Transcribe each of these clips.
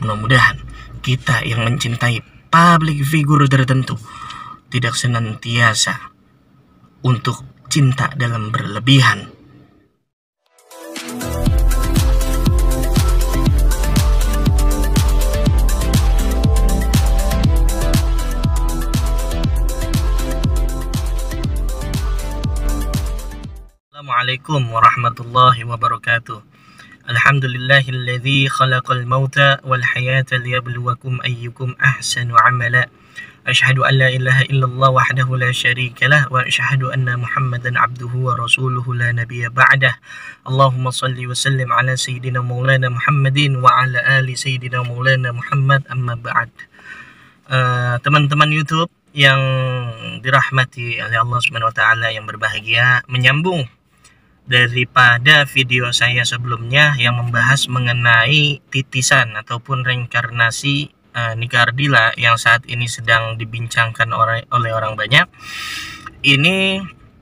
Mudah-mudahan kita yang mencintai public figure tertentu tidak senantiasa untuk cinta dalam berlebihan. Assalamualaikum warahmatullahi wabarakatuh. Alhamdulillahilladzi khalaqal mauta wal hayata liyabluwakum ayyukum ahsanu amala. Asyhadu an la ilaha illallah wahdahu la syarikalah wa asyhadu anna Muhammadan abduhu wa rasuluhu la nabiyya ba'dah. Allahumma shalli wa sallim ala sayyidina maulana Muhammadin wa ala ali sayyidina maulana Muhammad, amma ba'd. Teman-teman YouTube yang dirahmati oleh Allah Subhanahu wa taala yang berbahagia, menyambung daripada video saya sebelumnya yang membahas mengenai titisan ataupun reinkarnasi Nika Ardila yang saat ini sedang dibincangkan oleh orang banyak. Ini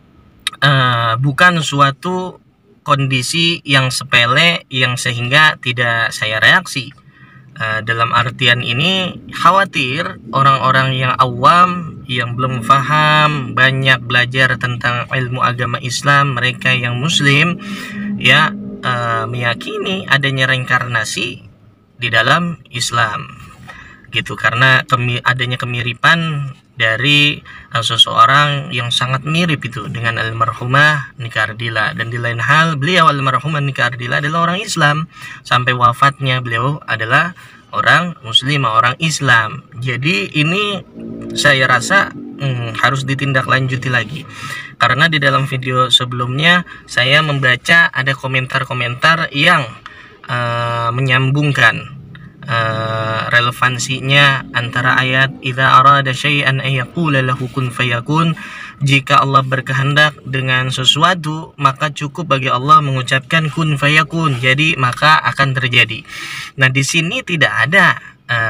bukan suatu kondisi yang sepele yang sehingga tidak saya reaksi. Dalam artian ini khawatir orang-orang yang awam, yang belum paham, banyak belajar tentang ilmu agama Islam, mereka yang muslim ya meyakini adanya reinkarnasi di dalam Islam gitu, karena adanya kemiripan dari seseorang yang sangat mirip itu dengan almarhumah Nika Ardila. Dan di lain hal, beliau almarhumah Nika Ardila adalah orang Islam, sampai wafatnya beliau adalah orang muslim, orang Islam. Jadi ini saya rasa harus ditindaklanjuti lagi, karena di dalam video sebelumnya saya membaca ada komentar-komentar yang menyambungkan relevansinya antara ayat idza arada syai'an ay yaqula lahu kun fayakun. Jika Allah berkehendak dengan sesuatu, maka cukup bagi Allah mengucapkan kun fayakun, jadi maka akan terjadi. Nah, di sini tidak ada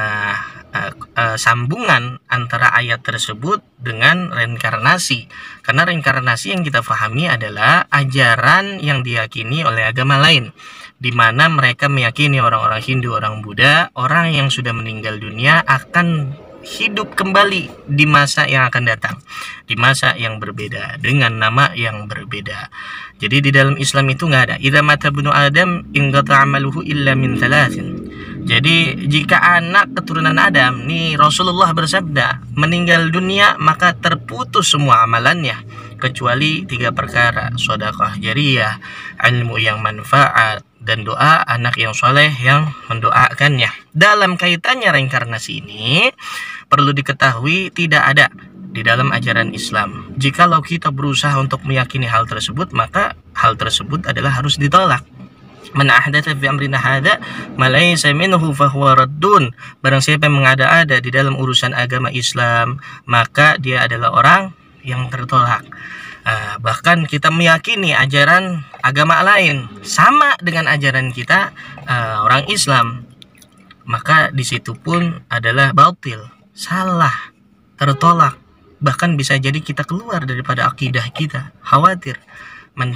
sambungan antara ayat tersebut dengan reinkarnasi, karena reinkarnasi yang kita pahami adalah ajaran yang diyakini oleh agama lain, di mana mereka meyakini orang-orang Hindu, orang Buddha, orang yang sudah meninggal dunia akan hidup kembali di masa yang akan datang, di masa yang berbeda dengan nama yang berbeda. Jadi di dalam Islam itu nggak ada idza mata ibnu adam inqata amaluhu illa min thalathin. Jadi jika anak keturunan Adam, nih Rasulullah bersabda, meninggal dunia maka terputus semua amalannya kecuali 3 perkara: sedekah jariyah, ilmu yang manfaat, dan doa anak yang soleh yang mendoakannya. Dalam kaitannya reinkarnasi ini perlu diketahui tidak ada di dalam ajaran Islam. Jikalau kita berusaha untuk meyakini hal tersebut, maka hal tersebut adalah harus ditolak. Man ahdatsa fi amrina hadza ma laysa minhu fahuwa raddun. Barang siapa yang mengada-ada di dalam urusan agama Islam, maka dia adalah orang yang tertolak. Bahkan kita meyakini ajaran agama lain sama dengan ajaran kita, orang Islam, maka di situ pun adalah batil, salah, tertolak. Bahkan bisa jadi kita keluar daripada akidah kita. Khawatir man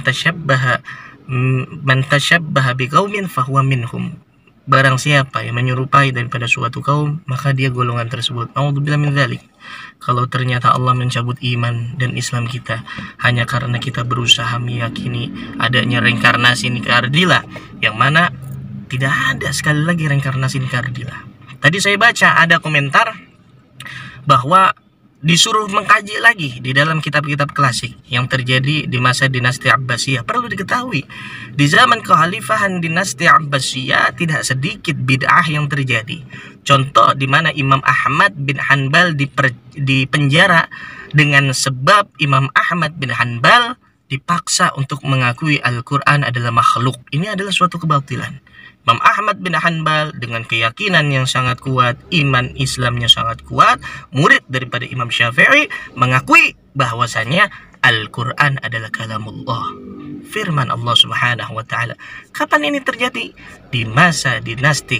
tashabbaha biqaumin fahuwa minhum. Barang siapa yang menyerupai daripada suatu kaum, maka dia golongan tersebut. A'udzubillahi min dzalik. Kalau ternyata Allah mencabut iman dan Islam kita hanya karena kita berusaha meyakini adanya reinkarnasi Nika Ardila, yang mana tidak ada sekali lagi reinkarnasi Nika Ardila. Tadi saya baca ada komentar bahwa disuruh mengkaji lagi di dalam kitab-kitab klasik yang terjadi di masa dinasti Abbasiyah. Perlu diketahui, di zaman kekhalifahan dinasti Abbasiyah tidak sedikit bid'ah yang terjadi. Contoh di mana Imam Ahmad bin Hanbal dipenjara dengan sebab Imam Ahmad bin Hanbal dipaksa untuk mengakui Al-Quran adalah makhluk. Ini adalah suatu kebatilan. Imam Ahmad bin Hanbal dengan keyakinan yang sangat kuat, iman Islamnya sangat kuat, murid daripada Imam Syafi'i, mengakui bahwasanya Al-Quran adalah kalamullah, firman Allah Subhanahu wa taala. Kapan ini terjadi? Di masa dinasti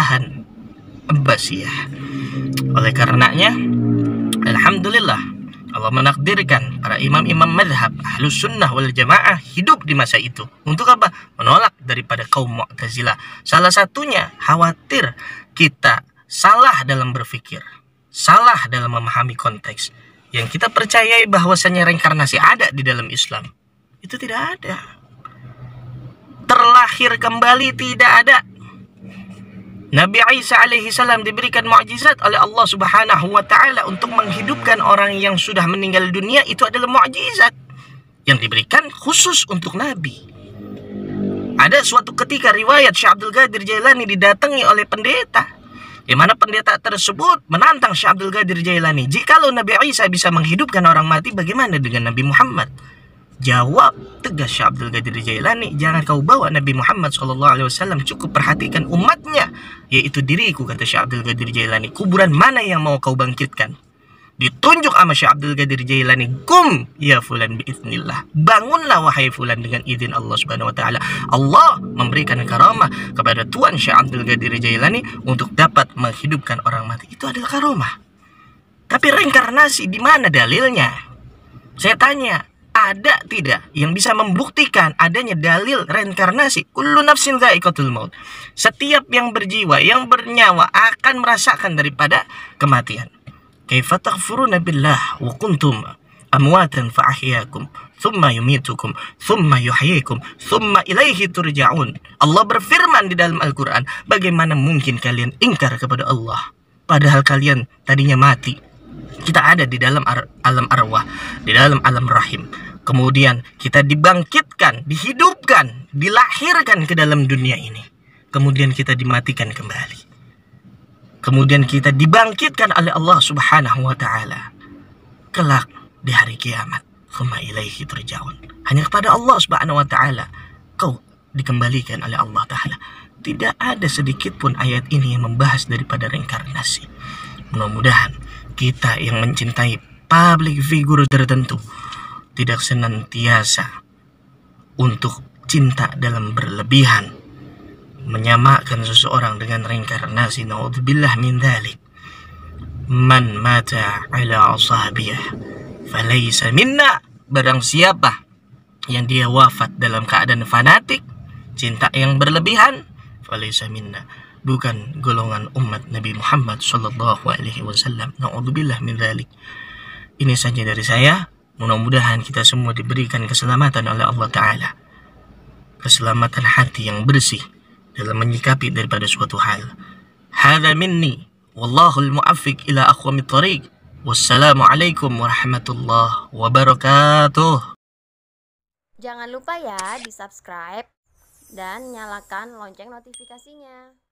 kekhalifahan Abbasiyah. Oleh karenanya, alhamdulillah Allah menakdirkan para imam-imam madhab Ahlus Sunnah wal Jamaah hidup di masa itu. Untuk apa? Menolak daripada kaum Mu'tazilah. Salah satunya khawatir kita salah dalam berpikir, salah dalam memahami konteks. Yang kita percayai bahwasannya reinkarnasi ada di dalam Islam, itu tidak ada. Terlahir kembali tidak ada. Nabi Isa alaihi salam diberikan mukjizat oleh Allah Subhanahu wa taala untuk menghidupkan orang yang sudah meninggal dunia. Itu adalah mukjizat yang diberikan khusus untuk Nabi. Ada suatu ketika riwayat Syekh Abdul Qadir Jailani didatangi oleh pendeta, di mana pendeta tersebut menantang Syekh Abdul Qadir Jailani, jikalau Nabi Isa bisa menghidupkan orang mati, bagaimana dengan Nabi Muhammad? Jawab tegas Syekh Abdul Qadir Jailani, jangan kau bawa Nabi Muhammad SAW, cukup perhatikan umatnya, yaitu diriku, kata Syekh Abdul Qadir Jailani. Kuburan mana yang mau kau bangkitkan? Ditunjuk sama Syekh Abdul Qadir Jailani, kum ya fulan biiznillah, bangunlah wahai fulan dengan izin Allah Subhanahu wa taala. Allah memberikan karamah kepada Tuan Syekh Abdul Qadir Jailani untuk dapat menghidupkan orang mati. Itu adalah karamah. Tapi reinkarnasi di mana dalilnya? Saya tanya, ada tidak yang bisa membuktikan adanya dalil reinkarnasi? Kullu nafsin dha'iqatul maut. Setiap yang berjiwa, yang bernyawa akan merasakan daripada kematian. Kaifa taghfuruna billah wa kuntum amwatan fa ahyakum thumma yumitukum thumma yuhyikum thumma ilaihi turja'un. Allah berfirman di dalam Al-Qur'an, bagaimana mungkin kalian ingkar kepada Allah padahal kalian tadinya mati. Kita ada di dalam alam arwah, di dalam alam rahim. Kemudian kita dibangkitkan, dihidupkan, dilahirkan ke dalam dunia ini. Kemudian kita dimatikan kembali. Kemudian kita dibangkitkan oleh Allah Subhanahu wa taala kelak di hari kiamat. Tsumma ilaihi turja'un. Hanya kepada Allah Subhanahu wa taala kau dikembalikan oleh Allah taala. Tidak ada sedikit pun ayat ini yang membahas daripada reinkarnasi. Mudah-mudahan kita yang mencintai public figure tertentu tidak senantiasa untuk cinta dalam berlebihan, menyamakan seseorang dengan reinkarnasi. Na'udzubillah min dzalik. Man mata ala ashabiyah falaysa minna. Barang siapa yang dia wafat dalam keadaan fanatik, cinta yang berlebihan, falaysa minna, bukan golongan umat Nabi Muhammad sallallahu alaihi wasallam. Na'udzubillah min dzalik. Ini saja dari saya. Mudah-mudahan kita semua diberikan keselamatan oleh Allah Ta'ala, keselamatan hati yang bersih dalam menyikapi daripada suatu hal. Hadza minni wallahul muwaffiq ila aqwamit thariq. Wassalamualaikum warahmatullahi wabarakatuh. Jangan lupa ya di subscribe dan nyalakan lonceng notifikasinya.